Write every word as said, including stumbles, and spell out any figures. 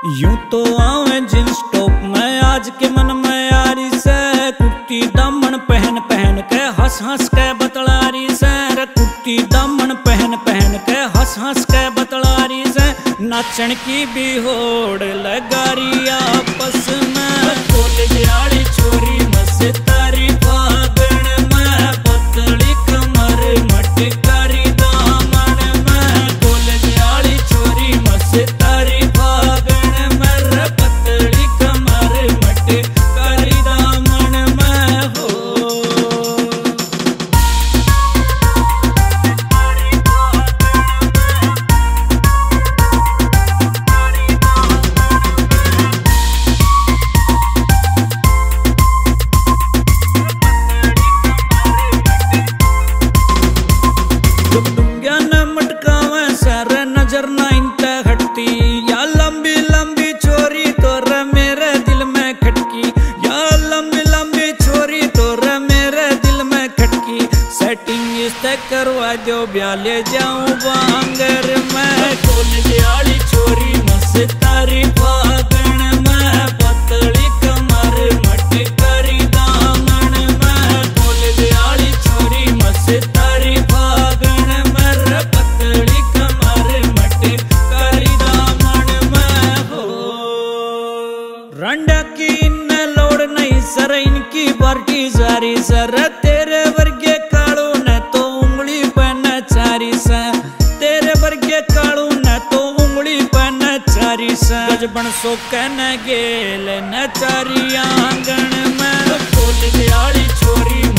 यूं तो आवे जींस टॉप में आज के मन में यारी से, कुर्ती दामन पहन पहन के हंस हंस के बतलारी से, रे कुर्ती दामन पहन पहन के हंस हंस के बतलारी से, नाचन की भी होड़ लगारी आपस में। कॉलेज आली छोरी मस्तारी फागण में, पतली कमर मटकारी दामन में। कॉलेज आली छोरी मस्तारी फागण में, रे पतली कमर मटकारी दामन में हो। डुंग्या न मटकावे सर नजर ना इंते हटती, या लंबी लंबी छोरी तो रे मेरे दिल में खटकी, या लंबी लंबी छोरी तो रे मेरे दिल में खटकी। सेटिंग इससे करवा दो ब्याह ले जाऊं बांगर में। कॉलेज आली छोरी मस्तारी फागण में, पतली कमर मटकारी दामन में। कॉलेज आली छोरी मस्तारी फागण में, रे पतली कमर मटकारी दामन में हो। रंडा की न लोड़ नहीं सर इनकी बार्टी जारी सर, तेरे वर्गे कालू न तो उंगली पे नचारी सा, तेरे वर्गे कालू न तो उंगली पे नचारी सा। गजबन सो कहने गेल नचारी आंगन में। कॉलेज आली छोरी